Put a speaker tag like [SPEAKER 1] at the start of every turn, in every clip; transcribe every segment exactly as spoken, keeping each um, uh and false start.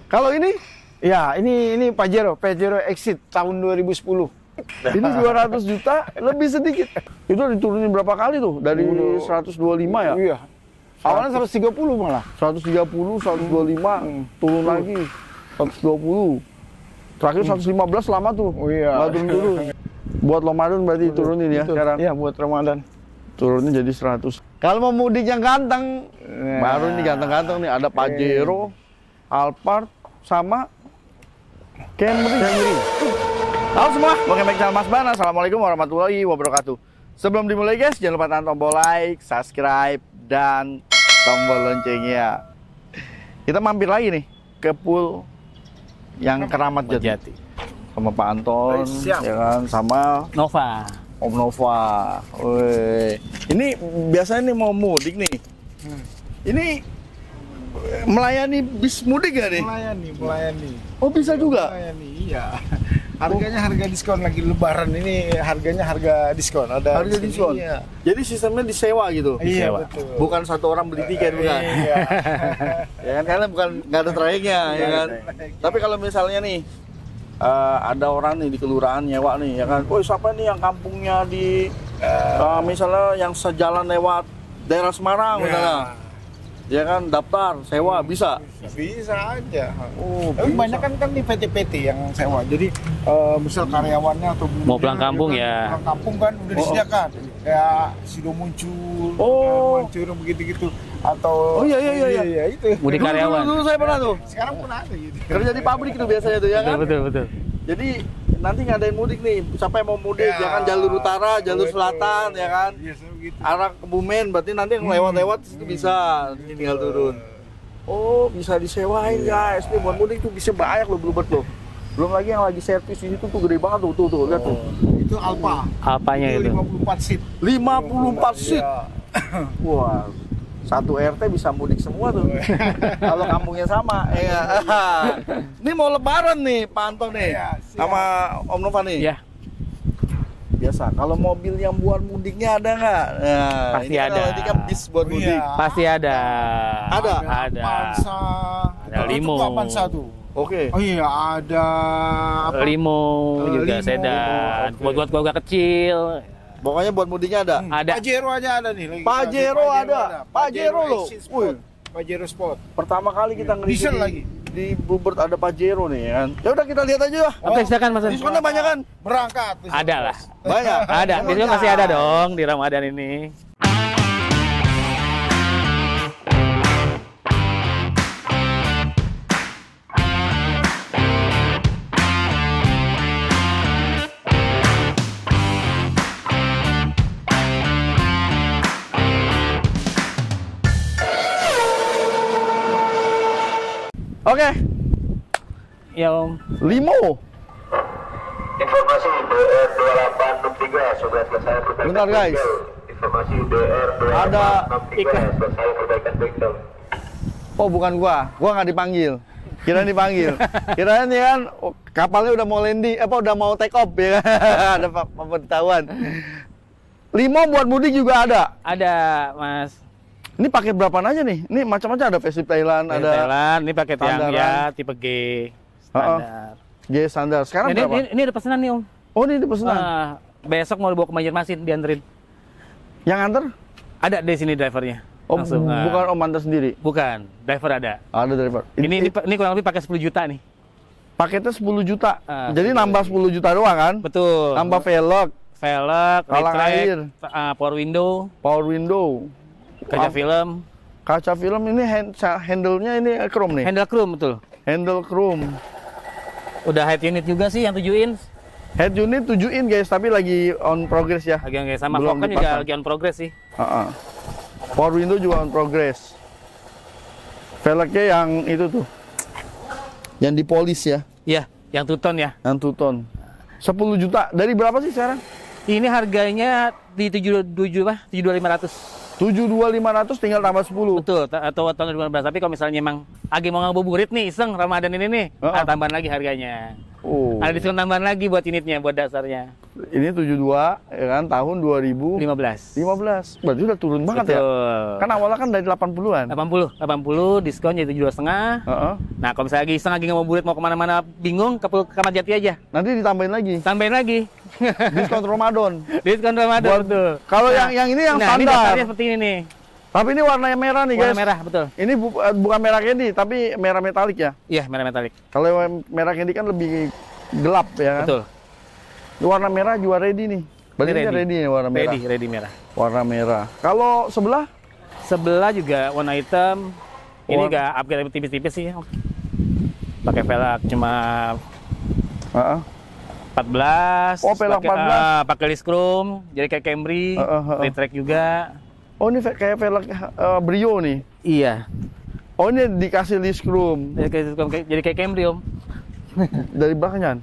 [SPEAKER 1] Kalau ini, ya ini ini Pajero, Pajero Exit tahun dua ribu sepuluh. Ini dua ratus juta, lebih sedikit. Itu diturunin berapa kali tuh? Dari seratus dua puluh lima ya? Iya. Awalnya seratus tiga puluh malah. seratus tiga puluh, seratus dua puluh lima, hmm. turun hmm. lagi. seratus dua puluh. Terakhir hmm. seratus lima belas lama tuh. Oh iya. Nggak turun-turun. Buat Ramadan berarti betul, turunin ya betul. Sekarang. Iya, buat Ramadan. Turunin jadi seratus. Kalau mau mudik yang ganteng, nah. baru ini ganteng-ganteng nih. Ada Pajero, Alphard, sama Camry. Camry. Halo semua, welcome back channel Mas Ban. Assalamualaikum warahmatullahi wabarakatuh. Sebelum dimulai guys, jangan lupa tekan tombol like, subscribe, dan tombol loncengnya. Kita mampir lagi nih ke pool yang Keramat Jati sama Pak Anton, ya kan, sama
[SPEAKER 2] Nova.
[SPEAKER 1] Om Nova. Woi, ini biasanya nih mau mudik nih. Hmm. Ini melayani bis mudik gak nih?
[SPEAKER 3] Melayani, melayani.
[SPEAKER 1] Oh bisa juga?
[SPEAKER 3] Melayani, iya. Harganya harga diskon lagi Lebaran ini, harganya harga diskon. Ada
[SPEAKER 1] harga diskon. Iya. Jadi sistemnya disewa gitu.
[SPEAKER 3] Iya,
[SPEAKER 1] disewa. Betul. Bukan satu orang beli tiket bukan.
[SPEAKER 3] Iya.
[SPEAKER 1] Ya kan, karena bukan nggak ada trayeknya, ya kan. Tapi kalau misalnya nih uh, ada orang nih di kelurahan nyewa nih, ya kan. Oh siapa nih yang kampungnya di uh, misalnya yang sejalan lewat daerah Semarang, ya. Misalnya. Ya kan, daftar, sewa, bisa?
[SPEAKER 3] Bisa aja.
[SPEAKER 1] Oh,
[SPEAKER 3] tapi banyak kan kan di P T P T yang sewa. Jadi uh, misal karyawannya atau
[SPEAKER 2] mau pulang kampung kan, ya.
[SPEAKER 3] Pulang kampung kan udah
[SPEAKER 1] oh,
[SPEAKER 3] disediakan. Oh. Kayak Sido muncul,
[SPEAKER 1] oh.
[SPEAKER 3] muncul begitu-gitu. Atau
[SPEAKER 1] oh iya iya iya,
[SPEAKER 3] iya, iya itu.
[SPEAKER 2] Mudik karyawan.
[SPEAKER 1] Dulu, dulu saya pernah tuh.
[SPEAKER 3] Sekarang pun ada gitu.
[SPEAKER 1] Kerja di pabrik itu biasanya tuh ya kan?
[SPEAKER 2] Betul betul. betul.
[SPEAKER 1] Jadi nanti ngadain mudik nih, siapa yang mau mudik, ya, ya kan jalur utara, jalur betul. Selatan, ya kan? Iya, gitu. Arah Kebumen, berarti nanti yang lewat-lewat itu hmm. bisa tinggal turun. Oh, bisa disewain guys. Nih buat mudik tuh bisa banyak loh Bluebird loh. Belum lagi yang lagi servis di situ tuh gede banget tuh, tuh, tuh, lihat tuh.
[SPEAKER 3] Itu Alfa.
[SPEAKER 2] Alfanya itu.
[SPEAKER 3] lima puluh empat seat.
[SPEAKER 1] lima puluh empat seat.
[SPEAKER 3] Ya.
[SPEAKER 1] Wah. Satu R T bisa mudik semua tuh. Kalau kampungnya sama. Ya. Ini mau lebaran nih Pak Anton nih. Ya, sama Om Nova nih.
[SPEAKER 2] Iya.
[SPEAKER 1] Biasa. Kalau mobil yang buat mudiknya ada nggak? Nah,
[SPEAKER 2] pasti
[SPEAKER 1] ini
[SPEAKER 2] ada.
[SPEAKER 1] Ini kan bis buat
[SPEAKER 3] oh,
[SPEAKER 1] mudik.
[SPEAKER 3] iya.
[SPEAKER 2] Pasti ada.
[SPEAKER 1] Ada.
[SPEAKER 2] Ada.
[SPEAKER 3] Avanza.
[SPEAKER 2] Ada limo.
[SPEAKER 3] Avanza tuh.
[SPEAKER 1] Oke. Okay.
[SPEAKER 3] Oh iya, ada
[SPEAKER 2] apa? Limo uh, juga limo. Sedan. Okay. Buat buat keluarga kecil.
[SPEAKER 1] Pokoknya buat mudiknya ada.
[SPEAKER 3] Hmm.
[SPEAKER 2] Ada.
[SPEAKER 3] Pajero aja ada nih. Lagi
[SPEAKER 1] Pajero ada. Pajero loh.
[SPEAKER 3] Wih. Pajero Sport.
[SPEAKER 1] Pertama kali kita ngeri
[SPEAKER 3] diesel lagi.
[SPEAKER 1] Di Bluebird ada Pajero nih kan. Ya udah kita lihat aja ya.
[SPEAKER 2] Oke, silakan Mas.
[SPEAKER 1] Diskonnya banyak kan?
[SPEAKER 3] Berangkat.
[SPEAKER 2] Ada lah.
[SPEAKER 1] Banyak.
[SPEAKER 2] Ada. Diskon masih ada dong di Ramadan ini.
[SPEAKER 1] Oke. Okay.
[SPEAKER 2] Ya Om.
[SPEAKER 1] Limo.
[SPEAKER 4] Informasi B R dua delapan enam tiga sudah selesai perbaikan.
[SPEAKER 1] Bentar guys.
[SPEAKER 4] Informasi B R dua delapan enam tiga selesai perbaikan bengkel.
[SPEAKER 1] Oh bukan gua, gua nggak dipanggil. Kirain dipanggil. Kirain ya kan kapalnya udah mau landing, apa udah mau take off ya kan. Ada pemberitahuan. Limo buat mudik juga ada.
[SPEAKER 2] Ada Mas.
[SPEAKER 1] Ini paket berapaan aja nih? Ini macam-macam ada versi Thailand, ada
[SPEAKER 2] Thailand, ini paket yang ya tipe G standar.
[SPEAKER 1] Uh-uh. G standar. Sekarang
[SPEAKER 2] ini,
[SPEAKER 1] berapa?
[SPEAKER 2] Ini, ini ada pesanan nih Om.
[SPEAKER 1] Oh ini ada pesanan.
[SPEAKER 2] Uh, besok mau dibawa ke Banjarmasin dianterin.
[SPEAKER 1] Yang antar?
[SPEAKER 2] Ada di sini drivernya.
[SPEAKER 1] Oh
[SPEAKER 2] langsung,
[SPEAKER 1] bukan
[SPEAKER 2] uh,
[SPEAKER 1] Om antar sendiri?
[SPEAKER 2] Bukan, driver ada.
[SPEAKER 1] Ada driver.
[SPEAKER 2] Ini ini, ini kurang lebih pakai sepuluh juta nih.
[SPEAKER 1] Paketnya sepuluh juta.
[SPEAKER 2] Uh,
[SPEAKER 1] Jadi nambah sepuluh juta doang kan?
[SPEAKER 2] Betul.
[SPEAKER 1] Nambah velg,
[SPEAKER 2] velg,
[SPEAKER 1] talang air,
[SPEAKER 2] uh, power window,
[SPEAKER 1] power window,
[SPEAKER 2] kaca film.
[SPEAKER 1] Kaca film ini hand, handle-nya ini chrome nih.
[SPEAKER 2] Handle chrome betul.
[SPEAKER 1] Handle chrome.
[SPEAKER 2] Udah head unit juga sih yang tujuh inch.
[SPEAKER 1] Head unit tujuh inch guys, tapi lagi on progress ya.
[SPEAKER 2] Lagi yang sama fog kan juga lagi on progress sih.
[SPEAKER 1] Uh-uh. Power window juga on progress. Velgnya yang itu tuh. Yang dipolis ya.
[SPEAKER 2] Iya, yang two tone ya.
[SPEAKER 1] Yang two tone. sepuluh juta. Dari berapa sih sekarang?
[SPEAKER 2] Ini harganya di tujuh puluh tujuh apa? tujuh puluh dua lima ratus.
[SPEAKER 1] tujuh puluh dua lima ratus tinggal tambah sepuluh.
[SPEAKER 2] Betul, atau tahun dua ribu lima belas. Tapi kalau misalnya emang lagi mau ngabuburit nih, iseng Ramadan ini nih, uh-uh. ada tambahan lagi harganya. Oh. Ada diskon tambahan lagi buat unitnya, buat dasarnya.
[SPEAKER 1] Ini tujuh dua ya kan tahun dua ribu
[SPEAKER 2] lima belas.
[SPEAKER 1] lima belas. Berarti udah turun banget
[SPEAKER 2] Betul.
[SPEAKER 1] ya. Kan awalnya kan dari delapan puluhan.
[SPEAKER 2] delapan puluh, delapan puluh diskon jadi tujuh setengah.
[SPEAKER 1] Heeh.
[SPEAKER 2] Nah, kalau misalnya lagi iseng lagi nggak mau bulat mau kemana-mana bingung, ke Kramat Jati aja.
[SPEAKER 1] Nanti ditambahin lagi.
[SPEAKER 2] Tambahin lagi.
[SPEAKER 1] Diskon Ramadan.
[SPEAKER 2] Diskon Ramadan,
[SPEAKER 1] Buat-
[SPEAKER 2] betul.
[SPEAKER 1] Kalau
[SPEAKER 2] Nah,
[SPEAKER 1] yang yang ini yang
[SPEAKER 2] nah, ini
[SPEAKER 1] standar.
[SPEAKER 2] daftarnya seperti ini nih.
[SPEAKER 1] Tapi ini warnanya merah nih
[SPEAKER 2] Warna
[SPEAKER 1] guys.
[SPEAKER 2] merah, betul.
[SPEAKER 1] Ini bu- eh, bukan merah candy tapi merah metalik ya.
[SPEAKER 2] Iya, merah metalik.
[SPEAKER 1] Kalau yang merah candy kan lebih gelap ya kan.
[SPEAKER 2] Betul.
[SPEAKER 1] Ini warna merah juga ready nih. Berarti
[SPEAKER 2] Ini
[SPEAKER 1] ini
[SPEAKER 2] ready.
[SPEAKER 1] ready nih warna merah.
[SPEAKER 2] Ready, ready merah.
[SPEAKER 1] Warna merah. Kalau sebelah
[SPEAKER 2] Sebelah juga warna hitam. Ini
[SPEAKER 1] Warna-
[SPEAKER 2] nggak upgrade tipis-tipis sih. Pakai velg cuma
[SPEAKER 1] Heeh.
[SPEAKER 2] empat belas.
[SPEAKER 1] Oh, velg
[SPEAKER 2] pakai,
[SPEAKER 1] empat belas.
[SPEAKER 2] ah, pakai list chrome, jadi kayak Camry,
[SPEAKER 1] Heeh, heeh.
[SPEAKER 2] retract juga.
[SPEAKER 1] Oh ini ve- kayak velg eh, Brio nih.
[SPEAKER 2] Iya.
[SPEAKER 1] Oh ini dikasih list chrome
[SPEAKER 2] Jadi kayak, kayak- jadi kayak Camry, Om.
[SPEAKER 1] dari belakangnya.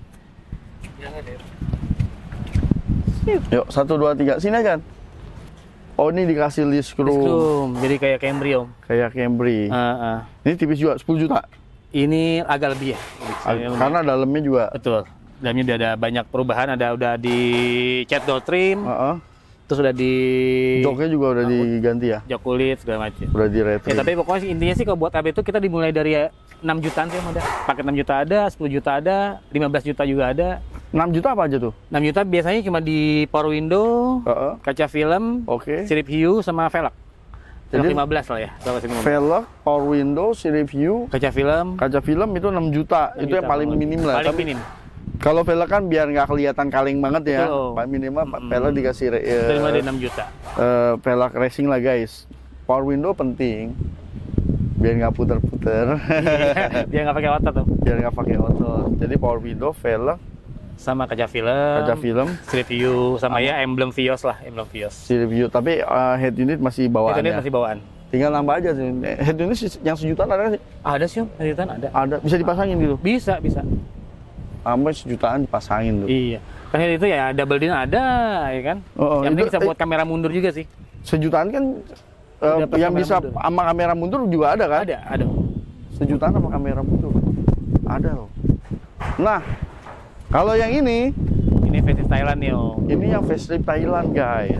[SPEAKER 1] Yuk satu dua tiga sini kan. Oh ini dikasih list
[SPEAKER 2] List
[SPEAKER 1] chrome
[SPEAKER 2] chrome, jadi kayak Camry, Om.
[SPEAKER 1] kayak Camry.
[SPEAKER 2] Heeh.
[SPEAKER 1] Ini tipis juga sepuluh juta.
[SPEAKER 2] Ini agak lebih ya.
[SPEAKER 1] Ag- Karena dalamnya juga.
[SPEAKER 2] Betul. Dalamnya udah ada banyak perubahan, ada udah di cat door trim,
[SPEAKER 1] Heeh.
[SPEAKER 2] terus udah di
[SPEAKER 1] Joknya juga udah diganti ya.
[SPEAKER 2] jok kulit segala macam.
[SPEAKER 1] Udah di retro.
[SPEAKER 2] Ya, tapi pokoknya sih, intinya sih kalau buat A B itu kita dimulai dari enam jutaan sih, Om, ada. Paket enam juta ada, sepuluh juta ada, lima belas juta juga ada.
[SPEAKER 1] enam juta apa aja tuh?
[SPEAKER 2] enam juta biasanya cuma di power window,
[SPEAKER 1] Heeh.
[SPEAKER 2] kaca film,
[SPEAKER 1] Oke.
[SPEAKER 2] sirip hiu sama velg. Velg
[SPEAKER 1] Jadi-
[SPEAKER 2] lima belas lah ya, velg lima belas.
[SPEAKER 1] Velg, power window, sirip view,
[SPEAKER 2] Kaca film,
[SPEAKER 1] kaca film itu enam juta.
[SPEAKER 2] enam
[SPEAKER 1] Itu yang
[SPEAKER 2] juta
[SPEAKER 1] paling
[SPEAKER 2] kurang
[SPEAKER 1] minim
[SPEAKER 2] lebih.
[SPEAKER 1] lah.
[SPEAKER 2] Paling
[SPEAKER 1] Tapi
[SPEAKER 2] minim.
[SPEAKER 1] kalau velg kan biar nggak kelihatan kaleng banget ya.
[SPEAKER 2] Betul.
[SPEAKER 1] Paling minimal
[SPEAKER 2] Mm-mm.
[SPEAKER 1] velg dikasih re- eh,
[SPEAKER 2] Terima di enam juta.
[SPEAKER 1] eh, velg racing lah guys. Power window penting biar nggak puter-puter.
[SPEAKER 2] Iya, dia nggak pakai otot tuh.
[SPEAKER 1] Biar nggak pakai otot. Jadi power window, velg,
[SPEAKER 2] Sama kaca film,
[SPEAKER 1] kaca film,
[SPEAKER 2] sirip hiu, sama ya emblem Vios lah, emblem Vios.
[SPEAKER 1] sirip view. Tapi eh, head unit masih bawaan
[SPEAKER 2] Itu
[SPEAKER 1] ya.
[SPEAKER 2] masih bawaan.
[SPEAKER 1] Tinggal nambah aja sih. Head unit sih- yang sejutaan ada nggak sih?
[SPEAKER 2] Ada sih, Om, editan ada.
[SPEAKER 1] Ada. Bisa dipasangin gitu.
[SPEAKER 2] Bisa, bisa.
[SPEAKER 1] Sampai sejutaan dipasangin tuh.
[SPEAKER 2] Iya. Kan itu ya double din ada, ya kan?
[SPEAKER 1] Oh, oh,
[SPEAKER 2] yang penting
[SPEAKER 1] itu-
[SPEAKER 2] bisa
[SPEAKER 1] eh,
[SPEAKER 2] buat kamera mundur juga sih.
[SPEAKER 1] Sejutaan kan eh,
[SPEAKER 2] Udah pas
[SPEAKER 1] yang
[SPEAKER 2] kamera
[SPEAKER 1] bisa
[SPEAKER 2] mundur.
[SPEAKER 1] sama kamera mundur juga ada kan?
[SPEAKER 2] Ada, ada.
[SPEAKER 1] Sejutaan sama kamera mundur. Ada loh. Nah, kalau yang ini,
[SPEAKER 2] Ini versi Thailand nih, Om.
[SPEAKER 1] ini yang facelift Thailand guys.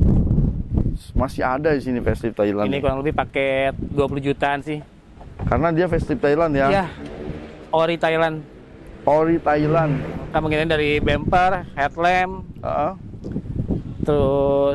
[SPEAKER 1] Masih ada di sini facelift Thailand.
[SPEAKER 2] Ini kurang lebih paket dua puluh jutaan sih.
[SPEAKER 1] Karena dia facelift Thailand ya.
[SPEAKER 2] Iya. Ori Thailand.
[SPEAKER 1] Ori Thailand.
[SPEAKER 2] Kemungkinan dari bumper, headlamp,
[SPEAKER 1] Heeh.
[SPEAKER 2] terus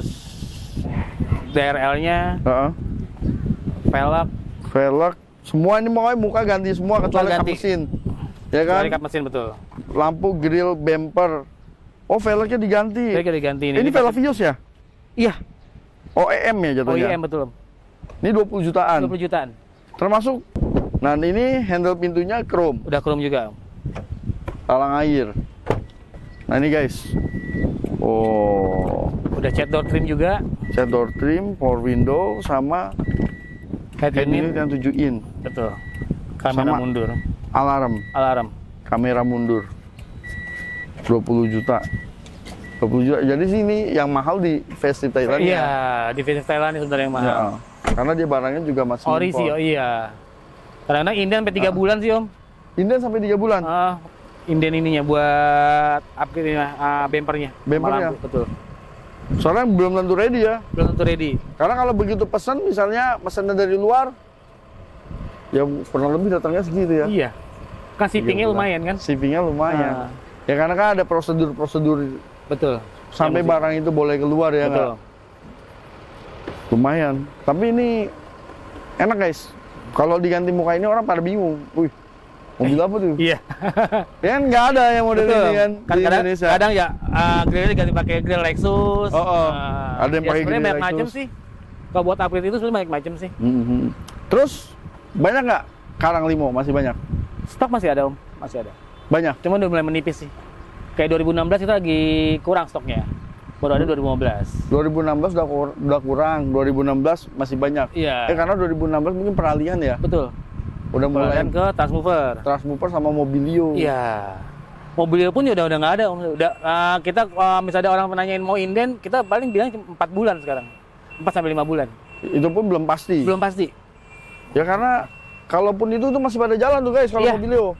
[SPEAKER 2] D R L-nya,
[SPEAKER 1] Heeh.
[SPEAKER 2] velg,
[SPEAKER 1] Velg, semua ini pokoknya muka ganti semua kecuali kap
[SPEAKER 2] ganti.
[SPEAKER 1] mesin. Ya kan?
[SPEAKER 2] dari kap mesin betul.
[SPEAKER 1] Lampu, grill, bumper. Oh, velgnya diganti.
[SPEAKER 2] Jadi diganti ini.
[SPEAKER 1] Ini velg Vios ya?
[SPEAKER 2] Iya.
[SPEAKER 1] O E M ya
[SPEAKER 2] O
[SPEAKER 1] jatuhnya?
[SPEAKER 2] I M betul. Om.
[SPEAKER 1] Ini dua puluh jutaan.
[SPEAKER 2] dua puluh jutaan.
[SPEAKER 1] Termasuk, nah ini handle pintunya chrome,
[SPEAKER 2] Udah chrome juga, Om.
[SPEAKER 1] talang air. Nah ini guys. Oh,
[SPEAKER 2] Udah cat door trim juga,
[SPEAKER 1] set door trim, power window, sama
[SPEAKER 2] head
[SPEAKER 1] head unit
[SPEAKER 2] unit.
[SPEAKER 1] yang tujuh in.
[SPEAKER 2] Betul. Kamera
[SPEAKER 1] Sama.
[SPEAKER 2] mundur,
[SPEAKER 1] Alarm,
[SPEAKER 2] alarm.
[SPEAKER 1] kamera mundur. dua puluh juta. dua puluh juta. Jadi sini yang mahal di facelift Thailand
[SPEAKER 2] Iya,
[SPEAKER 1] ya.
[SPEAKER 2] di versi Thailand ini sebenarnya yang mahal.
[SPEAKER 1] Ya, karena dia barangnya juga masih
[SPEAKER 2] Ori sih,
[SPEAKER 1] impor.
[SPEAKER 2] oh iya. Kadang-kadang inden sampai tiga bulan sih, Om.
[SPEAKER 1] Inden sampai tiga bulan.
[SPEAKER 2] Ah, inden ininya buat upgrade ini, ah, bumpernya. sama
[SPEAKER 1] Bumpernya?
[SPEAKER 2] lampu, betul.
[SPEAKER 1] Soalnya belum tentu ready ya.
[SPEAKER 2] Belum tentu ready.
[SPEAKER 1] Karena kalau begitu pesan, misalnya pesannya dari luar, ya kurang lebih datangnya segitu ya.
[SPEAKER 2] Iya. Kan shippingnya
[SPEAKER 1] Tiga bulan.
[SPEAKER 2] lumayan kan?
[SPEAKER 1] Shippingnya lumayan.
[SPEAKER 2] Ah.
[SPEAKER 1] Ya karena kan ada prosedur-prosedur
[SPEAKER 2] Betul.
[SPEAKER 1] sampai
[SPEAKER 2] Yang mesti-
[SPEAKER 1] barang itu boleh keluar ya
[SPEAKER 2] Betul.
[SPEAKER 1] nggak? Lumayan. Tapi ini enak guys. Kalau diganti muka ini orang pada bingung. Wih, mobil apa tuh?
[SPEAKER 2] Iya.
[SPEAKER 1] Ya kan nggak ada yang model
[SPEAKER 2] Betul.
[SPEAKER 1] ini kan,
[SPEAKER 2] Kan
[SPEAKER 1] di
[SPEAKER 2] kadang,
[SPEAKER 1] Indonesia.
[SPEAKER 2] kadang ya uh, grillnya diganti pakai grill Lexus.
[SPEAKER 1] Oh, oh.
[SPEAKER 2] Ah,
[SPEAKER 1] Ada yang
[SPEAKER 2] ya
[SPEAKER 1] pakai
[SPEAKER 2] sebenarnya
[SPEAKER 1] grill
[SPEAKER 2] banyak macam
[SPEAKER 1] Lexus.
[SPEAKER 2] sih. Kalau buat upgrade itu sebenarnya banyak macam sih.
[SPEAKER 1] Mhm. Terus banyak nggak Karang Limo? Masih banyak?
[SPEAKER 2] Stok masih ada, Om. Masih ada.
[SPEAKER 1] Banyak.
[SPEAKER 2] Cuma udah mulai menipis sih. Kayak dua ribu enam belas itu lagi kurang stoknya. Baru ada dua ribu lima belas.
[SPEAKER 1] dua ribu enam belas udah, kur- udah kurang, dua ribu enam belas masih banyak.
[SPEAKER 2] Iya.
[SPEAKER 1] Eh karena dua ribu enam belas mungkin peralihan ya.
[SPEAKER 2] Betul.
[SPEAKER 1] Udah mulai
[SPEAKER 2] Kemudian ke Transmover.
[SPEAKER 1] Transmover sama Mobilio.
[SPEAKER 2] Iya. Mobilnya pun udah udah nggak ada, Om. Udah uh, kita uh, misalnya orang nanyain mau inden, kita paling bilang cuma empat bulan sekarang. empat sampai lima bulan.
[SPEAKER 1] Itu pun belum pasti.
[SPEAKER 2] Belum pasti.
[SPEAKER 1] Ya karena kalaupun itu tuh masih pada jalan tuh guys kalau
[SPEAKER 2] Iya.
[SPEAKER 1] Mobilio.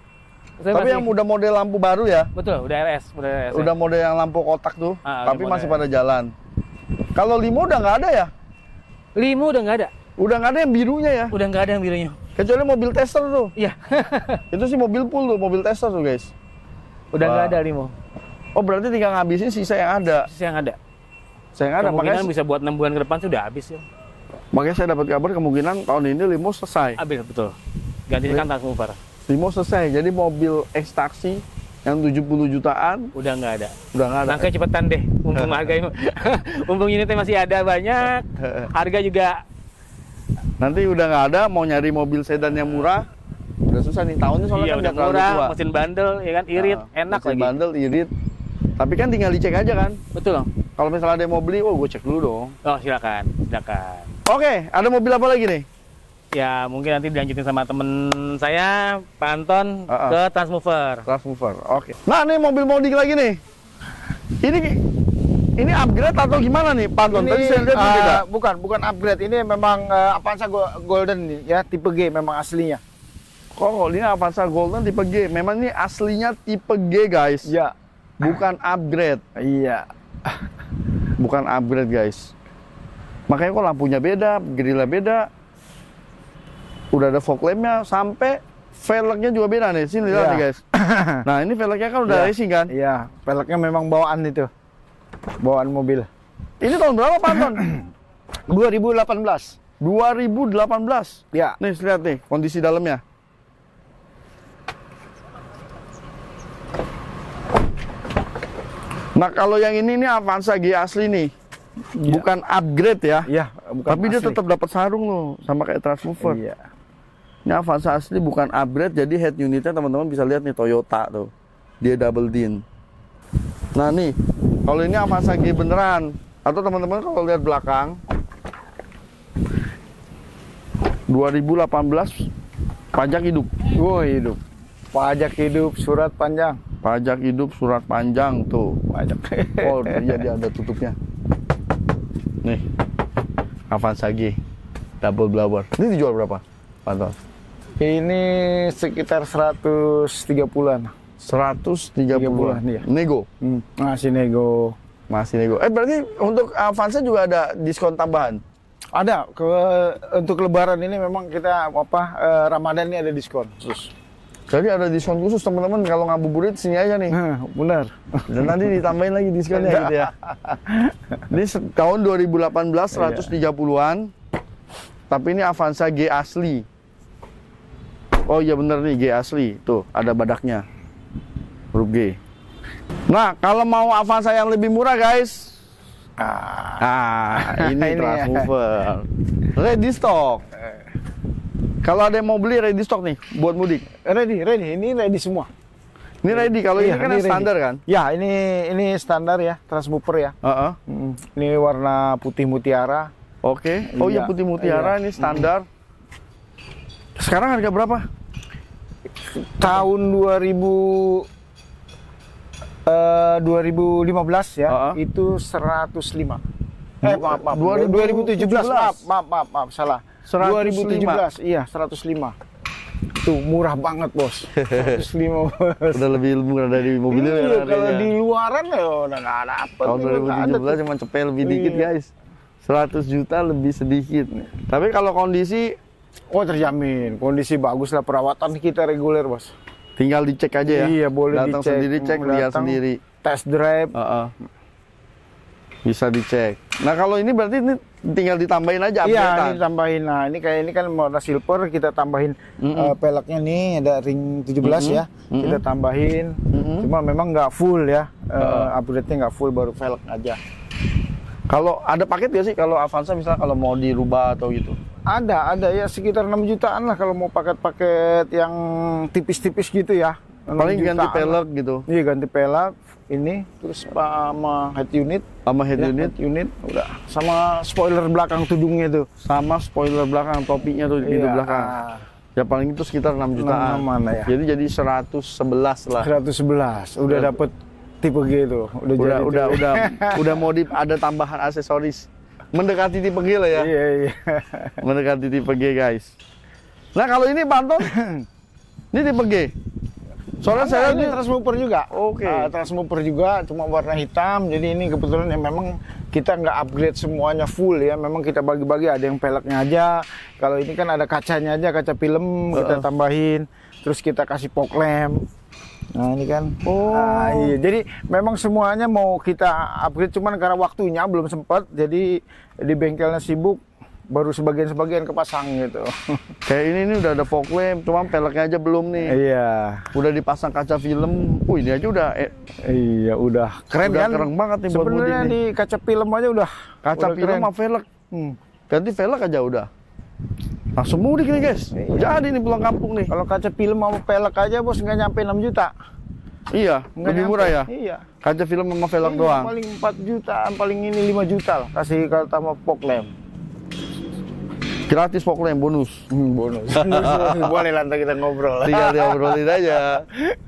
[SPEAKER 2] Saya
[SPEAKER 1] Tapi
[SPEAKER 2] masih,
[SPEAKER 1] yang udah model lampu baru ya?
[SPEAKER 2] betul, udah R S, udah R S.
[SPEAKER 1] Udah model yang lampu kotak tuh,
[SPEAKER 2] Ah,
[SPEAKER 1] tapi
[SPEAKER 2] udah
[SPEAKER 1] masih
[SPEAKER 2] model.
[SPEAKER 1] pada jalan. Kalau limo udah nggak ada ya?
[SPEAKER 2] Limo udah nggak ada,
[SPEAKER 1] Udah nggak ada yang birunya ya?
[SPEAKER 2] udah nggak ada yang birunya.
[SPEAKER 1] Kecuali mobil tester tuh.
[SPEAKER 2] Iya,
[SPEAKER 1] Itu sih mobil pool tuh, mobil tester tuh guys.
[SPEAKER 2] udah nggak
[SPEAKER 1] Wah.
[SPEAKER 2] ada limo.
[SPEAKER 1] Oh berarti tinggal ngabisin sisa yang ada.
[SPEAKER 2] Sisa yang ada.
[SPEAKER 1] Saya yang ada,
[SPEAKER 2] Kemungkinan
[SPEAKER 1] makanya,
[SPEAKER 2] bisa buat enam bulan ke depan sudah habis ya.
[SPEAKER 1] makanya saya dapat kabar kemungkinan tahun ini limo selesai.
[SPEAKER 2] Habis betul. Gantikan transmover.
[SPEAKER 1] Limo selesai, jadi mobil ekstraksi yang tujuh puluh jutaan
[SPEAKER 2] Udah nggak ada.
[SPEAKER 1] udah nggak ada.
[SPEAKER 2] Nangke cepetan deh, mumpung harganya, mumpung unitnya masih ada banyak, harga juga.
[SPEAKER 1] Nanti udah nggak ada, mau nyari mobil sedan yang murah, udah susah nih tahunnya soalnya
[SPEAKER 2] Iya
[SPEAKER 1] kan
[SPEAKER 2] udah
[SPEAKER 1] nggak terlalu
[SPEAKER 2] murah,
[SPEAKER 1] tua.
[SPEAKER 2] mesin bandel, ya kan, irit,
[SPEAKER 1] Nah,
[SPEAKER 2] enak
[SPEAKER 1] mesin
[SPEAKER 2] lagi.
[SPEAKER 1] bandel, irit. Tapi kan tinggal dicek aja kan.
[SPEAKER 2] Betul dong.
[SPEAKER 1] Kalau misalnya ada yang mau beli, oh gue cek dulu dong.
[SPEAKER 2] Oh silakan, silakan.
[SPEAKER 1] Oke, ada mobil apa lagi nih?
[SPEAKER 2] Ya mungkin nanti dilanjutin sama temen saya, Pak Anton,
[SPEAKER 1] Uh-uh.
[SPEAKER 2] ke transmover.
[SPEAKER 1] Transmover. Oke. Nah, nih mobil modik lagi nih. Ini ini upgrade atau gimana nih, Pak Anton? Tadi saya lihat
[SPEAKER 3] eh,
[SPEAKER 1] beda.
[SPEAKER 3] bukan, bukan upgrade. Ini memang eh, Avanza Go- Golden nih, ya, tipe G memang aslinya.
[SPEAKER 1] Kok ini Avanza Golden tipe G. Memang ini aslinya tipe G, guys.
[SPEAKER 3] Ya,
[SPEAKER 1] Bukan upgrade.
[SPEAKER 3] iya.
[SPEAKER 1] Bukan upgrade, guys. Makanya kok lampunya beda, grillnya beda. Udah ada fog lampnya, sampai velgnya juga beda nih. Sini lihat
[SPEAKER 3] Iya.
[SPEAKER 1] nih, guys. Nah, ini velgnya kan udah
[SPEAKER 3] Iya.
[SPEAKER 1] racing kan?
[SPEAKER 3] Iya, peleknya memang bawaan itu. Bawaan mobil.
[SPEAKER 1] Ini tahun berapa, Pak Anton?
[SPEAKER 3] dua ribu delapan belas.
[SPEAKER 1] dua ribu delapan belas.
[SPEAKER 3] Ya.
[SPEAKER 1] Nih, lihat nih kondisi dalamnya. Nah, kalau yang ini nih Avanza G asli nih. Bukan upgrade ya.
[SPEAKER 3] Iya, bukan
[SPEAKER 1] Tapi dia
[SPEAKER 3] asli.
[SPEAKER 1] tetap dapat sarung loh, sama kayak transmover.
[SPEAKER 3] Iya.
[SPEAKER 1] Ini Avanza asli bukan upgrade, jadi head unitnya teman-teman bisa lihat nih Toyota tuh. Dia double din. Nah nih, kalau ini Avanza G beneran, atau teman-teman kalau lihat belakang, dua ribu delapan belas pajak hidup.
[SPEAKER 3] Oh, hidup. Pajak hidup, surat panjang.
[SPEAKER 1] Pajak hidup surat panjang tuh.
[SPEAKER 3] Pajak.
[SPEAKER 1] Oh iya dia ada tutupnya. Nih, Avanza G double blower. Ini dijual berapa, Pak Anton?
[SPEAKER 3] Ini sekitar seratus tiga puluhan.
[SPEAKER 1] seratus tiga puluh
[SPEAKER 3] bulan, iya.
[SPEAKER 1] Nego.
[SPEAKER 3] Hmm, masih nego.
[SPEAKER 1] Masih nego. Eh berarti untuk Avanza juga ada diskon tambahan?
[SPEAKER 3] Ada ke untuk Lebaran ini memang kita apa eh, Ramadan ini ada diskon. Terus.
[SPEAKER 1] Jadi ada diskon khusus teman-teman kalau ngabuburit sini aja nih.
[SPEAKER 3] Nah, benar.
[SPEAKER 1] Dan nanti ditambahin lagi diskonnya gitu ya. Ini se- tahun dua ribu delapan belas seratus tiga puluhan. Tapi ini Avanza G asli. Oh iya bener nih G asli. Tuh ada badaknya. Huruf G. Nah kalau mau Avanza yang lebih murah guys.
[SPEAKER 3] Ah,
[SPEAKER 1] Ah ini
[SPEAKER 3] Ini ya.
[SPEAKER 1] transmover. Ready stock. Kalau ada yang mau beli ready stock nih buat mudik.
[SPEAKER 3] ready, ready. Ini ready semua.
[SPEAKER 1] Ini ready. Kalau
[SPEAKER 3] Iya,
[SPEAKER 1] ini kan
[SPEAKER 3] ini
[SPEAKER 1] yang
[SPEAKER 3] ready.
[SPEAKER 1] standar kan?
[SPEAKER 3] Ya, ini ini standar ya, transmover ya.
[SPEAKER 1] Heeh.
[SPEAKER 3] Hmm, Ini warna putih mutiara.
[SPEAKER 1] Oke. Oh iya
[SPEAKER 3] Iya.
[SPEAKER 1] putih mutiara
[SPEAKER 3] Iya.
[SPEAKER 1] ini standar. Sekarang harga berapa?
[SPEAKER 3] Tahun dua ribu eh, dua ribu lima belas ya,
[SPEAKER 1] Uh-uh.
[SPEAKER 3] itu seratus lima. Eh, maaf, maaf.
[SPEAKER 1] dua ribu
[SPEAKER 3] dua ribu tujuh belas.
[SPEAKER 1] tujuh belas.
[SPEAKER 3] Maaf, maaf, maaf, maaf, salah.
[SPEAKER 1] seratus lima.
[SPEAKER 3] dua ribu tujuh belas. Iya, seratus lima. Tuh, murah banget, Bos. seratus lima, Bos.
[SPEAKER 1] Udah lebih murah dari mobilnya ya
[SPEAKER 3] Iya, kalau
[SPEAKER 1] harganya.
[SPEAKER 3] di luaran ya udah nggak ada apa.
[SPEAKER 1] Tahun dua ribu tujuh belas cuma cepet lebih dikit
[SPEAKER 3] Iya.
[SPEAKER 1] guys. seratus juta lebih sedikit. Tapi kalau kondisi
[SPEAKER 3] Oh, terjamin. Kondisi bagus lah, perawatan kita reguler, Bos.
[SPEAKER 1] tinggal dicek aja ya.
[SPEAKER 3] Iya, boleh
[SPEAKER 1] Datang
[SPEAKER 3] dicek.
[SPEAKER 1] sendiri cek,
[SPEAKER 3] Mau
[SPEAKER 1] lihat
[SPEAKER 3] datang,
[SPEAKER 1] sendiri.
[SPEAKER 3] Test drive.
[SPEAKER 1] Heeh. Bisa dicek. Nah kalau ini berarti ini tinggal ditambahin aja
[SPEAKER 3] Iya,
[SPEAKER 1] upgrade-an.
[SPEAKER 3] ini tambahin. Nah, ini kayak ini kan warna silver, kita tambahin
[SPEAKER 1] Mm-mm.
[SPEAKER 3] eh, peleknya nih ada ring tujuh belas
[SPEAKER 1] Mm-mm.
[SPEAKER 3] ya.
[SPEAKER 1] Mm-mm.
[SPEAKER 3] Kita tambahin.
[SPEAKER 1] Mm-mm.
[SPEAKER 3] Cuma memang nggak full ya. Eh,
[SPEAKER 1] Uh.
[SPEAKER 3] upgrade-nya nggak full, baru velg aja.
[SPEAKER 1] Kalau ada paket gak sih kalau Avanza misalnya kalau mau dirubah atau gitu?
[SPEAKER 3] Ada, ada ya sekitar enam jutaan lah kalau mau paket-paket yang tipis-tipis gitu ya. enam
[SPEAKER 1] Paling ganti
[SPEAKER 3] jutaan
[SPEAKER 1] pelek
[SPEAKER 3] lah.
[SPEAKER 1] gitu.
[SPEAKER 3] Iya, ganti pelek ini terus sama head unit.
[SPEAKER 1] Sama head
[SPEAKER 3] Ya,
[SPEAKER 1] unit,
[SPEAKER 3] head unit udah sama spoiler belakang tudungnya tuh.
[SPEAKER 1] sama spoiler belakang, topinya tuh di pintu
[SPEAKER 3] Iya.
[SPEAKER 1] belakang. Ya paling itu sekitar enam jutaan.
[SPEAKER 3] Enam mana ya?
[SPEAKER 1] Jadi jadi seratus sebelas lah.
[SPEAKER 3] seratus sebelas udah
[SPEAKER 1] Udah.
[SPEAKER 3] dapet tipe G tuh. Udah
[SPEAKER 1] Udah
[SPEAKER 3] jadi
[SPEAKER 1] udah
[SPEAKER 3] tuh.
[SPEAKER 1] udah udah modif ada tambahan aksesoris. Mendekati tipe G lah ya.
[SPEAKER 3] Iya, iya.
[SPEAKER 1] Mendekati tipe G guys. Nah kalau ini Pak Anton, ini tipe G. Soalnya
[SPEAKER 3] Enggak,
[SPEAKER 1] saya
[SPEAKER 3] ini
[SPEAKER 1] ini
[SPEAKER 3] transmover juga.
[SPEAKER 1] Oke.
[SPEAKER 3] Ah, transmover juga, cuma warna hitam. Jadi ini kebetulan ya memang kita nggak upgrade semuanya full ya. Memang kita bagi-bagi, ada yang peleknya aja. Kalau ini kan ada kacanya aja, kaca film kita tambahin. Terus kita kasih fog lamp. Nah ini kan.
[SPEAKER 1] Oh.
[SPEAKER 3] Nah, iya. Jadi memang semuanya mau kita upgrade, cuman karena waktunya belum sempat. Jadi di bengkelnya sibuk, baru sebagian-sebagian kepasang gitu.
[SPEAKER 1] Kayak ini ini udah ada fog lamp, cuma peleknya aja belum nih.
[SPEAKER 3] Iya.
[SPEAKER 1] Udah dipasang kaca film. Uh, ini aja udah eh,
[SPEAKER 3] Iya, udah keren
[SPEAKER 1] udah
[SPEAKER 3] kan?
[SPEAKER 1] keren banget nih buat mudik
[SPEAKER 3] Sebenarnya
[SPEAKER 1] nih.
[SPEAKER 3] di kaca film aja udah
[SPEAKER 1] Kaca
[SPEAKER 3] udah
[SPEAKER 1] film
[SPEAKER 3] keren.
[SPEAKER 1] sama velg.
[SPEAKER 3] Hmm.
[SPEAKER 1] Ganti velg aja udah. Langsung mudik nih guys. Jadi nih pulang kampung nih.
[SPEAKER 3] Kalau kaca film sama pelek aja bos nggak nyampe enam juta.
[SPEAKER 1] Iya,
[SPEAKER 3] Nggak
[SPEAKER 1] lebih
[SPEAKER 3] nyampe.
[SPEAKER 1] murah ya.
[SPEAKER 3] Iya.
[SPEAKER 1] Kaca film sama velg
[SPEAKER 3] Iya,
[SPEAKER 1] doang.
[SPEAKER 3] Paling empat jutaan, paling ini lima juta lah. Kasih kalau sama fog lamp.
[SPEAKER 1] Gratis fog lamp bonus.
[SPEAKER 3] Hmm, bonus. Boleh lantai kita ngobrol.
[SPEAKER 1] Tinggal diobrolin aja.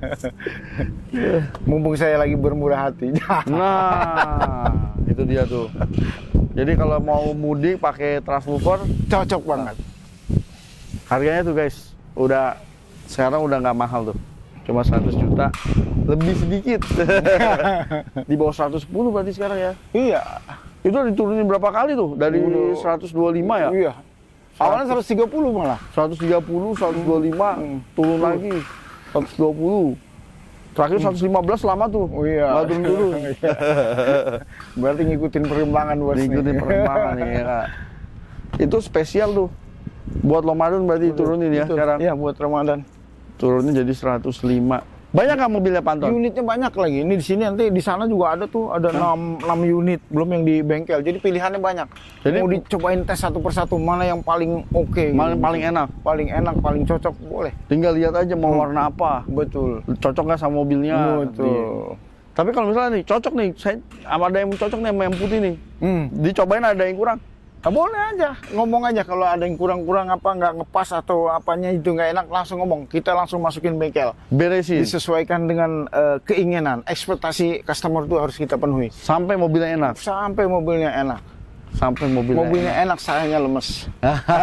[SPEAKER 3] Mumpung saya lagi bermurah hati.
[SPEAKER 1] Nah, itu dia tuh. Jadi kalau mau mudik pakai transmover
[SPEAKER 3] Cocok banget.
[SPEAKER 1] harganya tuh guys, udah sekarang udah nggak mahal tuh. Cuma seratus juta, lebih sedikit. Di bawah seratus sepuluh berarti sekarang ya.
[SPEAKER 3] Iya.
[SPEAKER 1] Itu diturunin berapa kali tuh? Dari
[SPEAKER 3] Udah.
[SPEAKER 1] seratus dua puluh lima ya?
[SPEAKER 3] Iya. Awalnya seratus tiga puluh malah.
[SPEAKER 1] seratus tiga puluh, seratus dua puluh lima,
[SPEAKER 3] Hmm.
[SPEAKER 1] turun lagi seratus dua puluh. Terakhir seratus lima belas lama tuh.
[SPEAKER 3] Oh iya.
[SPEAKER 1] Nggak turun-turun.
[SPEAKER 3] Iya. Berarti ngikutin perkembangan bos nih.
[SPEAKER 1] Ngikutin perkembangan nih ya Kak. Itu spesial tuh. Buat Ramadan berarti turunin ya
[SPEAKER 3] Betul.
[SPEAKER 1] sekarang.
[SPEAKER 3] Iya, buat Ramadan.
[SPEAKER 1] Turunnya jadi seratus lima. Banyak nggak mobilnya Panton?
[SPEAKER 3] Unitnya banyak lagi. Ini di sini nanti di sana juga ada tuh, ada enam enam unit, belum yang di bengkel. Jadi pilihannya banyak.
[SPEAKER 1] Jadi-
[SPEAKER 3] Mau dicobain tes satu persatu mana yang paling oke.
[SPEAKER 1] Paling
[SPEAKER 3] gitu.
[SPEAKER 1] paling enak.
[SPEAKER 3] Paling enak, paling cocok boleh.
[SPEAKER 1] Tinggal lihat aja mau
[SPEAKER 3] Hmm.
[SPEAKER 1] warna apa.
[SPEAKER 3] Betul.
[SPEAKER 1] Cocok nggak sama mobilnya?
[SPEAKER 3] Betul.
[SPEAKER 1] Iya. Tapi kalau misalnya nih cocok nih, saya sama ada yang cocok nih sama yang putih nih.
[SPEAKER 3] Hmm.
[SPEAKER 1] Dicobain ada yang kurang.
[SPEAKER 3] Nah, boleh aja, ngomong aja kalau ada yang kurang-kurang apa nggak ngepas atau apanya itu nggak enak langsung ngomong. Kita langsung masukin bengkel.
[SPEAKER 1] Beresin.
[SPEAKER 3] Disesuaikan dengan eh, keinginan, ekspektasi customer itu harus kita penuhi.
[SPEAKER 1] Sampai mobilnya enak.
[SPEAKER 3] Sampai mobilnya enak.
[SPEAKER 1] Sampai mobilnya.
[SPEAKER 3] Mobilnya enak, sayanya lemes.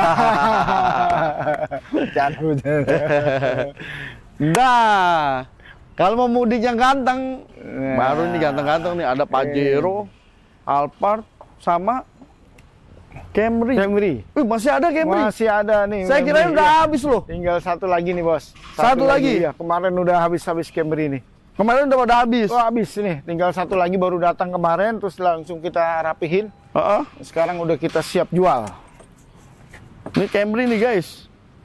[SPEAKER 3] Jangan.
[SPEAKER 1] Dah. Kalau mau mudik yang ganteng,
[SPEAKER 3] Nah.
[SPEAKER 1] baru nih ganteng-ganteng nih ada Pajero, Alphard, sama Camry.
[SPEAKER 3] Camry.
[SPEAKER 1] Wih, masih ada Camry.
[SPEAKER 3] Masih ada nih.
[SPEAKER 1] Saya kira
[SPEAKER 3] Camry,
[SPEAKER 1] udah
[SPEAKER 3] iya.
[SPEAKER 1] habis loh.
[SPEAKER 3] Tinggal satu lagi nih bos.
[SPEAKER 1] Satu lagi?
[SPEAKER 3] Ya, kemarin udah habis-habis Camry nih.
[SPEAKER 1] Kemarin udah pada habis.
[SPEAKER 3] Oh habis nih, tinggal satu lagi baru datang kemarin, terus langsung kita rapihin.
[SPEAKER 1] Heeh.
[SPEAKER 3] Sekarang udah kita siap jual.
[SPEAKER 1] Ini Camry nih guys.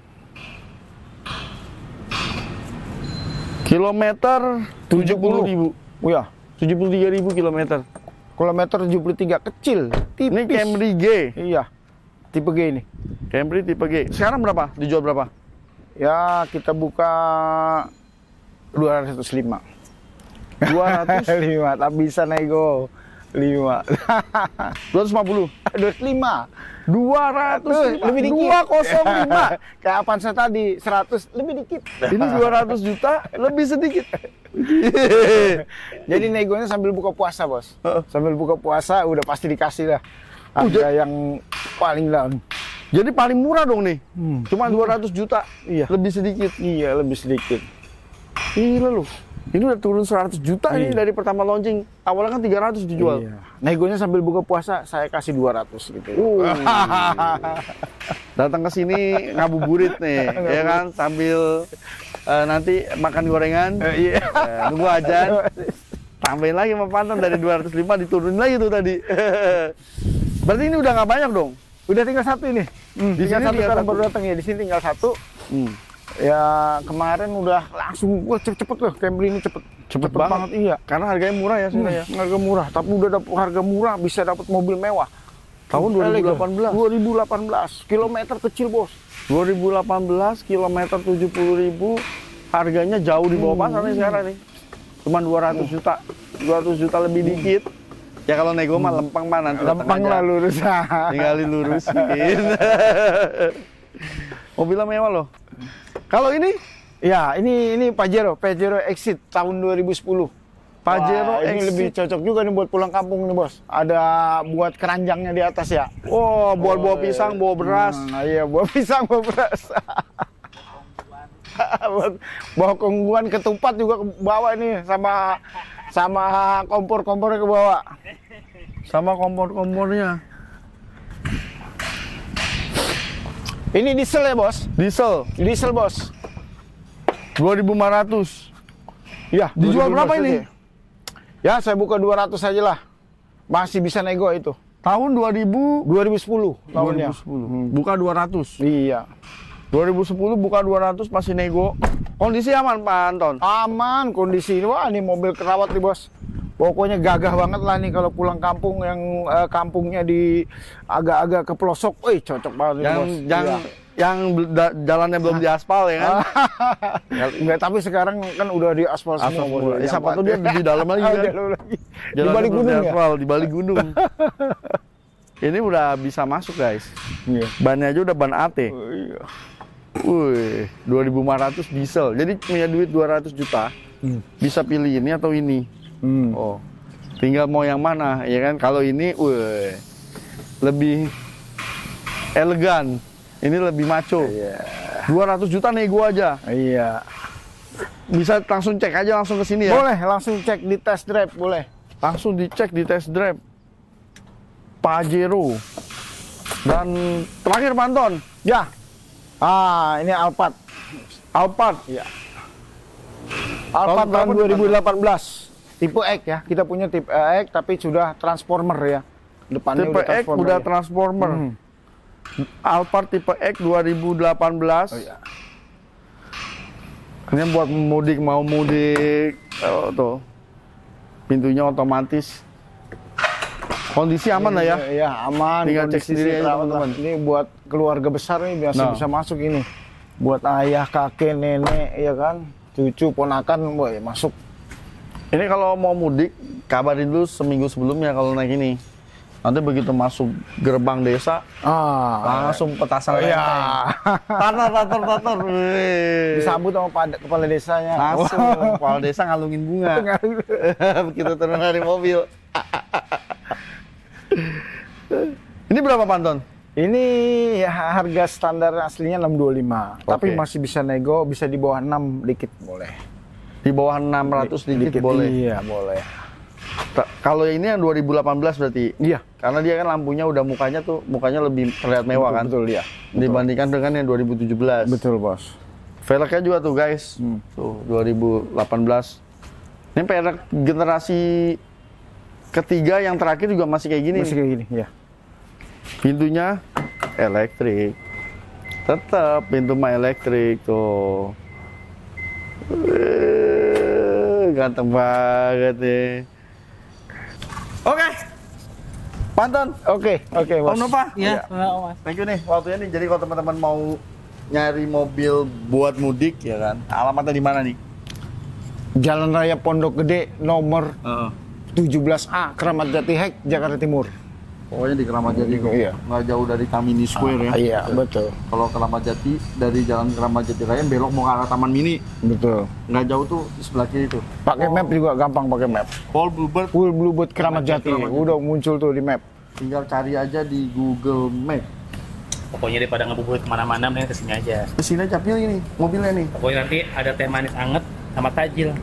[SPEAKER 1] Kilometer tujuh puluh ribu.
[SPEAKER 3] Oh ya,
[SPEAKER 1] tujuh puluh tiga ribu kilometer.
[SPEAKER 3] kilometer tujuh puluh tiga kecil, tipis.
[SPEAKER 1] Ini Camry G.
[SPEAKER 3] Iya, tipe G ini.
[SPEAKER 1] Camry tipe G. Sekarang berapa? Dijual berapa?
[SPEAKER 3] Ya kita buka dua ratus lima.
[SPEAKER 1] dua ratus
[SPEAKER 3] lima, tak bisa nego. lima.
[SPEAKER 1] dua ratus lima puluh.
[SPEAKER 3] dua ratus lima.
[SPEAKER 1] dua ratus lima.
[SPEAKER 3] Lebih dikit.
[SPEAKER 1] dua ratus lima.
[SPEAKER 3] Kayak Avanza tadi, seratus, lebih dikit.
[SPEAKER 1] Ini dua ratus juta, lebih sedikit.
[SPEAKER 3] Jadi negonya sambil buka puasa, bos.
[SPEAKER 1] Heeh.
[SPEAKER 3] Sambil buka puasa udah pasti dikasih lah.
[SPEAKER 1] Oh,
[SPEAKER 3] Harga
[SPEAKER 1] jadi-
[SPEAKER 3] yang paling down.
[SPEAKER 1] Jadi paling murah dong nih.
[SPEAKER 3] Hmm.
[SPEAKER 1] Cuma dua ratus juta.
[SPEAKER 3] Iya.
[SPEAKER 1] Lebih sedikit.
[SPEAKER 3] Iya, lebih sedikit.
[SPEAKER 1] Gila lu. Ini udah turun seratus juta nih
[SPEAKER 3] Iya.
[SPEAKER 1] dari pertama launching. Awalnya kan tiga ratus dijual.
[SPEAKER 3] Iya. Negonya sambil buka puasa saya kasih dua ratus gitu.
[SPEAKER 1] Uh. Datang ke sini ngabuburit nih, ya kan, sambil eh, nanti makan gorengan,
[SPEAKER 3] Eh, iya.
[SPEAKER 1] eh, nunggu ajan, tambahin lagi sama Panton dari dua ratus lima diturunin lagi tuh tadi. Berarti ini udah nggak banyak dong?
[SPEAKER 3] Udah tinggal satu ini. Hmm,
[SPEAKER 1] Di
[SPEAKER 3] tinggal
[SPEAKER 1] sini
[SPEAKER 3] satu
[SPEAKER 1] tinggal
[SPEAKER 3] sekarang
[SPEAKER 1] satu.
[SPEAKER 3] baru datang ya. Di sini tinggal satu.
[SPEAKER 1] Hmm.
[SPEAKER 3] Ya kemarin udah langsung wah cepet-cepet loh Camry ini cepet
[SPEAKER 1] Cepet banget.
[SPEAKER 3] iya.
[SPEAKER 1] Karena harganya murah ya sebenarnya.
[SPEAKER 3] Hmm, harga murah, tapi udah dapet harga murah bisa dapat mobil mewah.
[SPEAKER 1] Tahun dua ribu delapan belas.
[SPEAKER 3] dua ribu delapan belas, kilometer kecil bos.
[SPEAKER 1] dua ribu delapan belas, kilometer tujuh puluh ribu, harganya jauh di bawah pasar nih sekarang nih. Cuma dua ratus juta, dua ratus juta lebih dikit. Ya kalau nego mah lempeng mah nanti datang
[SPEAKER 3] Lempeng
[SPEAKER 1] aja.
[SPEAKER 3] lah lurus.
[SPEAKER 1] Tinggalin lurusin. Mobilnya mewah loh. Kalau ini
[SPEAKER 3] Ya ini ini Pajero, Pajero Exit tahun dua ribu sepuluh.
[SPEAKER 1] Pajero
[SPEAKER 3] Wah, ini
[SPEAKER 1] Exit.
[SPEAKER 3] lebih cocok juga nih buat pulang kampung nih bos. Ada buat keranjangnya di atas ya.
[SPEAKER 1] oh, buat bawa pisang, bawa beras.
[SPEAKER 3] Nah, iya, bawa pisang, bawa beras. Buat bawa kungguan ketupat juga ke bawah nih sama sama kompor-kompornya ke bawah.
[SPEAKER 1] Sama kompor-kompornya.
[SPEAKER 3] Ini diesel ya, Bos?
[SPEAKER 1] Diesel
[SPEAKER 3] Diesel, Bos.
[SPEAKER 1] dua ribu lima ratus.
[SPEAKER 3] Ya,
[SPEAKER 1] Dijual
[SPEAKER 3] dua ribu
[SPEAKER 1] berapa
[SPEAKER 3] aja.
[SPEAKER 1] ini?
[SPEAKER 3] Ya, saya buka dua ratus aja lah. Masih bisa nego itu.
[SPEAKER 1] Tahun dua ribu
[SPEAKER 3] dua ribu sepuluh tahunnya.
[SPEAKER 1] dua ribu sepuluh. Buka dua ratus.
[SPEAKER 3] Iya.
[SPEAKER 1] dua ribu sepuluh buka dua ratus masih nego. Kondisi aman Pak Anton?
[SPEAKER 3] Aman kondisi. Wah, ini mobil kerawat nih, Bos. Pokoknya gagah banget lah nih kalau pulang kampung yang eh, kampungnya di agak-agak ke pelosok. Wih, cocok banget nih,
[SPEAKER 1] Yang
[SPEAKER 3] Bos.
[SPEAKER 1] yang
[SPEAKER 3] Iya.
[SPEAKER 1] yang da- jalannya belum diaspal ya kan?
[SPEAKER 3] Enggak, tapi sekarang kan udah di aspal semua.
[SPEAKER 1] Aspal
[SPEAKER 3] Bos.
[SPEAKER 1] semua. Eh, siapa tuh dia di dalam lagi
[SPEAKER 3] Oh,
[SPEAKER 1] kan?
[SPEAKER 3] di dalam lagi. Di
[SPEAKER 1] Jalannya
[SPEAKER 3] balik
[SPEAKER 1] belum
[SPEAKER 3] gunung ya?
[SPEAKER 1] diaspal, di balik gunung. Ini udah bisa masuk guys.
[SPEAKER 3] Iya.
[SPEAKER 1] Bannya aja udah ban A T.
[SPEAKER 3] Oh, iya.
[SPEAKER 1] Wih, dua ribu lima ratus diesel. Jadi punya duit dua ratus juta,
[SPEAKER 3] Hmm.
[SPEAKER 1] bisa pilih ini atau ini.
[SPEAKER 3] Hmm.
[SPEAKER 1] Oh, tinggal mau yang mana, ya kan? Kalau ini, wih, lebih elegan. Ini lebih maco.
[SPEAKER 3] Iya.
[SPEAKER 1] dua ratus juta nego aja.
[SPEAKER 3] Iya.
[SPEAKER 1] Bisa langsung cek aja langsung ke sini ya.
[SPEAKER 3] Boleh langsung cek di test drive, boleh.
[SPEAKER 1] Langsung dicek di test drive. Pajero. Dan terakhir Pak Anton,
[SPEAKER 3] Ya. Ah, ini Alphard.
[SPEAKER 1] Alphard.
[SPEAKER 3] Iya. Alphard
[SPEAKER 1] Tahun
[SPEAKER 3] tahun
[SPEAKER 1] berapa
[SPEAKER 3] dua ribu delapan belas. Tipe X ya. Kita punya tipe X tapi sudah transformer ya. Depannya
[SPEAKER 1] Tipe
[SPEAKER 3] udah
[SPEAKER 1] X
[SPEAKER 3] transformer.
[SPEAKER 1] udah
[SPEAKER 3] ya.
[SPEAKER 1] transformer.
[SPEAKER 3] Hmm.
[SPEAKER 1] Alphard tipe X dua ribu delapan belas.
[SPEAKER 3] Oh, iya.
[SPEAKER 1] Ini buat mudik, mau mudik. Oh, tuh. Pintunya otomatis. Kondisi aman lah ya.
[SPEAKER 3] Iya, aman.
[SPEAKER 1] Tinggal cek
[SPEAKER 3] Kondisi
[SPEAKER 1] sendiri aja,
[SPEAKER 3] terawat lah.
[SPEAKER 1] teman-teman.
[SPEAKER 3] Ini buat keluarga besar nih biasa
[SPEAKER 1] Nah.
[SPEAKER 3] bisa masuk ini. Buat ayah, kakek, nenek, ya kan, cucu, ponakan, boy, masuk.
[SPEAKER 1] Ini kalau mau mudik, kabarin dulu seminggu sebelumnya kalau naik ini. Nanti begitu masuk gerbang desa,
[SPEAKER 3] Ah,
[SPEAKER 1] langsung petasan
[SPEAKER 3] iya.
[SPEAKER 1] lenteng. Tatar, tatar, tatar. Wih.
[SPEAKER 3] Disambut sama pada, kepala desanya.
[SPEAKER 1] Langsung, kepala desa ngalungin bunga. Begitu turun dari mobil. Ini berapa Pak Anton?
[SPEAKER 3] Ini ya harga standar aslinya enam dua lima, tapi
[SPEAKER 1] Oke.
[SPEAKER 3] masih bisa nego, bisa di bawah enam dikit boleh.
[SPEAKER 1] Di bawah enam ratus dikit boleh.
[SPEAKER 3] Iya, boleh.
[SPEAKER 1] Ta- Kalau ini yang dua ribu delapan belas berarti.
[SPEAKER 3] Iya.
[SPEAKER 1] Karena dia kan lampunya udah mukanya tuh, mukanya lebih terlihat mewah kan.
[SPEAKER 3] Betul, ya.
[SPEAKER 1] Dibandingkan dengan yang dua ribu tujuh belas.
[SPEAKER 3] Betul, Bos.
[SPEAKER 1] Velgnya juga tuh guys.
[SPEAKER 3] Hmm.
[SPEAKER 1] Tuh dua ribu delapan belas. Ini velg generasi ketiga yang terakhir juga masih kayak gini.
[SPEAKER 3] Masih
[SPEAKER 1] nih.
[SPEAKER 3] kayak gini, ya.
[SPEAKER 1] Pintunya elektrik. Tetap pintu mah elektrik tuh. Wih, ganteng banget nih. Oke. Panton.
[SPEAKER 3] Oke, oke, Bos.
[SPEAKER 1] Om Nova.
[SPEAKER 2] Iya, oh, Mas.
[SPEAKER 1] Thank you nih waktunya nih. Jadi kalau teman-teman mau nyari mobil buat mudik ya kan, alamatnya di mana nih?
[SPEAKER 3] Jalan Raya Pondok Gede nomor
[SPEAKER 1] Uh,
[SPEAKER 3] tujuh belas A, Keramat Jati Hek, Jakarta Timur.
[SPEAKER 1] pokoknya di Keramat Jati kok.
[SPEAKER 3] Iya.
[SPEAKER 1] Nggak jauh dari Tamini Square ya.
[SPEAKER 3] Iya, betul.
[SPEAKER 1] Kalau Keramat Jati dari Jalan Keramat Jati Raya belok mau ke arah Taman Mini,
[SPEAKER 3] Betul.
[SPEAKER 1] nggak jauh tuh di sebelah kiri tuh.
[SPEAKER 3] Pakai map juga gampang pakai map.
[SPEAKER 1] Paul Bluebird,
[SPEAKER 3] Full Bluebird Keramat Jati,
[SPEAKER 1] Keramat Jati.
[SPEAKER 3] udah muncul tuh di map.
[SPEAKER 1] tinggal cari aja di Google Map.
[SPEAKER 2] Pokoknya daripada ngebuburit kemana-mana, mending kesini aja.
[SPEAKER 1] Kesini aja pilih ini mobilnya nih.
[SPEAKER 2] Pokoknya nanti ada teh manis anget sama tajil.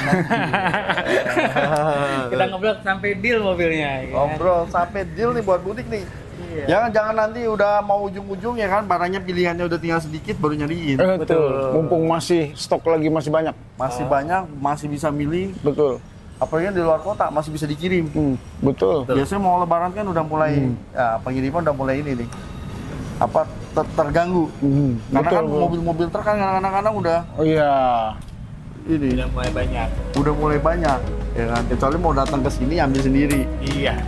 [SPEAKER 2] Kita ngobrol sampai deal mobilnya. ya.
[SPEAKER 1] Ngobrol sampai deal nih buat mudik nih.
[SPEAKER 2] Iya.
[SPEAKER 1] Jangan jangan nanti udah mau ujung-ujung ya kan, barangnya pilihannya udah tinggal sedikit baru nyariin.
[SPEAKER 3] Betul. Mumpung masih stok lagi masih banyak.
[SPEAKER 1] Masih banyak, masih bisa milih.
[SPEAKER 3] Betul.
[SPEAKER 1] Apalagi yang di luar kota masih bisa dikirim.
[SPEAKER 3] Hmm, betul.
[SPEAKER 1] Biasanya mau lebaran kan udah mulai, ya pengiriman udah mulai ini nih. Apa ter- terganggu.
[SPEAKER 3] Hmm,
[SPEAKER 1] Karena
[SPEAKER 3] betul,
[SPEAKER 1] kan
[SPEAKER 3] betul.
[SPEAKER 1] mobil-mobil truk kan kadang-kadang udah
[SPEAKER 3] Oh iya.
[SPEAKER 1] ini,
[SPEAKER 2] Udah mulai banyak.
[SPEAKER 1] udah mulai banyak. Ya kan, kecuali mau datang ke sini ambil sendiri.
[SPEAKER 2] Iya.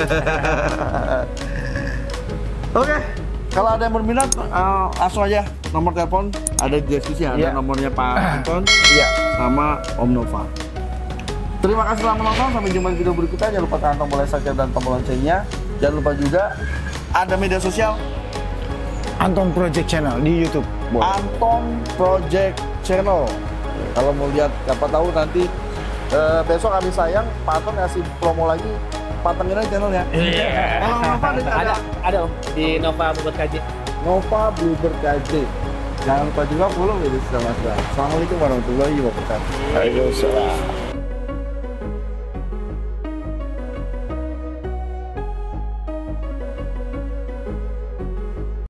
[SPEAKER 1] Oke, kalau ada yang berminat uh, langsung aja nomor telepon ada di deskripsi, ada
[SPEAKER 3] Iya.
[SPEAKER 1] nomornya Pak Anton
[SPEAKER 3] Iya.
[SPEAKER 1] sama Om Nova. Terima kasih telah menonton, sampai jumpa di video berikutnya. Jangan lupa tekan tombol like, subscribe dan tombol loncengnya. Jangan lupa juga ada media sosial
[SPEAKER 3] Anton Project Channel di YouTube. Boleh.
[SPEAKER 1] Anton Project Channel. Kalau mau lihat, siapa tahu nanti eh, besok habis sayang Pak Anton ngasih promo lagi, pantengin aja channelnya.
[SPEAKER 2] Iya.
[SPEAKER 1] Kalau Nova ada,
[SPEAKER 2] Ada, ada Om di Nova Bubut K J.
[SPEAKER 1] Nova Bluebird K J. Jangan lupa juga follow media sosial Mazda. Assalamualaikum warahmatullahi wabarakatuh.
[SPEAKER 3] Waalaikumsalam.